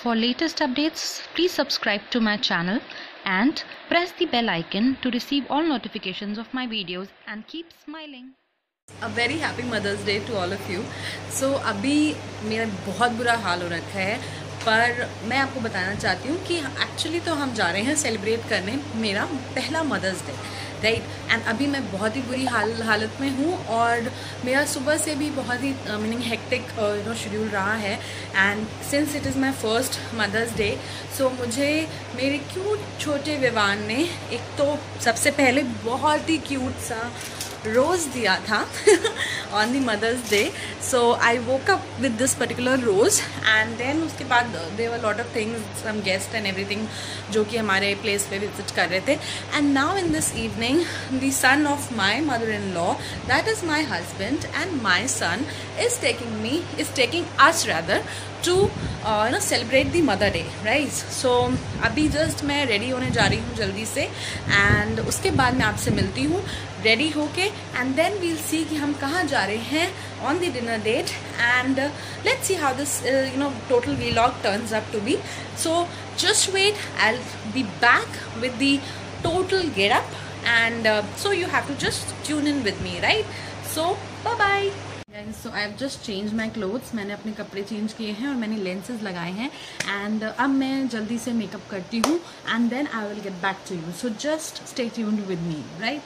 For latest updates, please subscribe to my channel and press the bell icon to receive all notifications of my videos and keep smiling. A very happy Mother's Day to all of you. So अभी मेरा बहुत बुरा हाल हो रखा है, पर मैं आपको बताना चाहती हूँ कि एक्चुअली तो हम जा रहे हैं सेलिब्रेट करने मेरा पहला मदर्स डे, राइट। एंड अभी मैं बहुत ही बुरी हालत में हूँ और मेरा सुबह से भी बहुत ही मीनिंग हेक्टिक शेड्यूल रहा है। And since it is my first mother's day, so मुझे मेरे क्यूट छोटे विवान ने एक तो सबसे पहले बहुत ही क्यूट सा रोज़ दिया था on the mother's day. So I woke up with this particular rose and then उसके बाद there were lot of things, some guest and everything जो कि हमारे प्लेस पे विजिट कर रहे थे। And now in this evening the son of my mother in law, that is my husband, and my son is taking us rather to celebrate the mother day, right. So अभी just मैं ready होने जा रही हूँ जल्दी से, and उसके बाद मैं आपसे मिलती हूँ रेडी होके, एंड देन वील सी कि हम कहाँ जा रहे हैं on the dinner date, and let's see how this total vlog turns up to be. So just wait, I will be back with the total get up, and so you have to just tune in with me, right. So bye bye. So I have just change my clothes, मैंने अपने कपड़े change किए हैं और मैंने lenses लगाए हैं, and अब मैं जल्दी से मेकअप करती हूँ and then I will get back to you. So just stay tuned with me, right.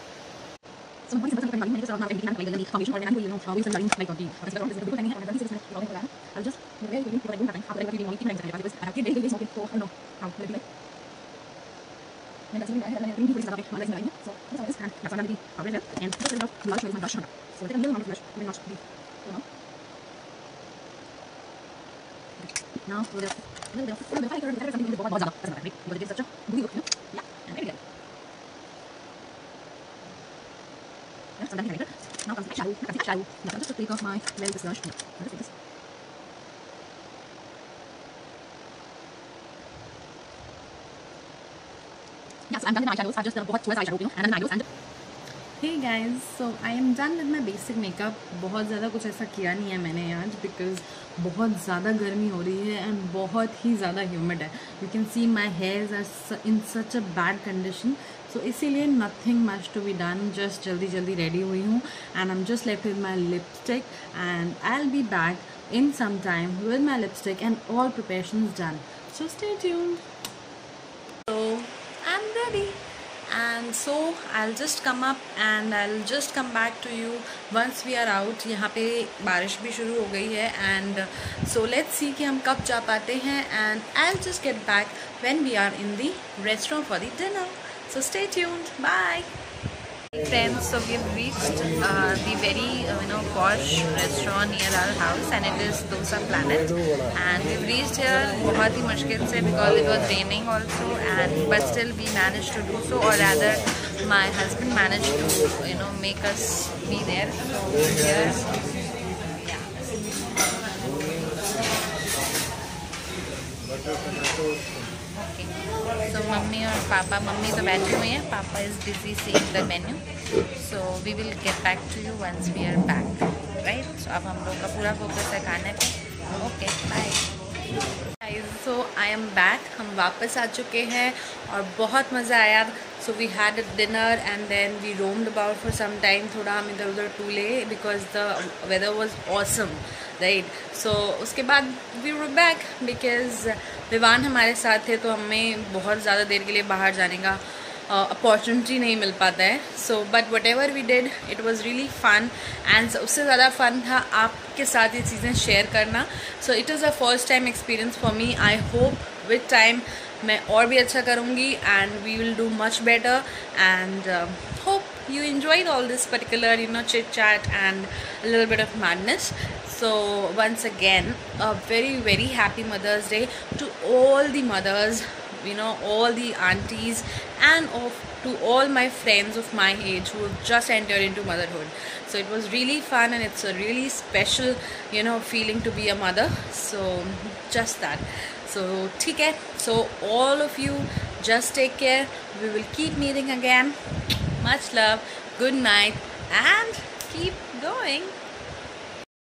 Now, comes the shadow. Now just to take off my nail brush. Yes, I'm done with my eyeshadows. I've just done बहुत eyeshadow, and then eyeshadows and. Hey guys, so I am done with my basic makeup. बहुत ज़्यादा कुछ ऐसा किया नहीं है मैंने आज, because बहुत ज़्यादा गर्मी हो रही है एंड बहुत ही ज़्यादा ह्यूमिड है। You can see my hairs are in such a bad condition, so इसीलिए nothing much to be done. Just जल्दी रेडी हुई हूँ and I am just left with my lipstick, and I will be back in some time with my lipstick and all preparations done. So stay tuned. So I'm ready. And so I'll just come up and I'll just come back to you once we are out. यहाँ पे बारिश भी शुरू हो गई है, and so let's see कि हम कब जा पाते हैं, and I'll just get back when we are in the restaurant for the dinner. So stay tuned. Bye. Friends, so we have reached the very posh restaurant near our house, and it is Dosa Planet, and we've reached here बहुत ही मुश्किल से because it was raining also, and but still we managed to do so, or rather my husband managed to make us be there. So here, yeah. Okay. So मम्मी और पापा, मम्मी तो बैठी हुई हैं, पापा is busy seeing the menu. So we will get back to you once we are back, right. So अब हम लोग का पूरा फोकस है खाने पे। Okay bye. So I am back, हम वापस आ चुके हैं और बहुत मज़ा आया। So we had a dinner and then we roamed about for some time. थोड़ा हम इधर उधर टूले because the weather was awesome, right. So उसके बाद we were back because Vivaan हमारे साथ थे, तो हमें बहुत ज़्यादा देर के लिए बाहर जाने का अपॉर्चुनिटी नहीं मिल पाता है। So but whatever we did, it was really fun, and उससे ज़्यादा फ़न था आपके साथ ये चीज़ें शेयर करना। So it is a first time experience for me. I hope with time मैं और भी अच्छा करूँगी, and we will do much better, and hope you enjoyed all this particular chit chat and a little bit of madness. So once again, a very happy Mother's Day to all the mothers, all the aunties, and to all my friends of my age who have just entered into motherhood. So it was really fun, and it's a really special feeling to be a mother. So just that. So ठीक है, so all of you just take care. We will keep meeting again. Much love, good night, and keep going.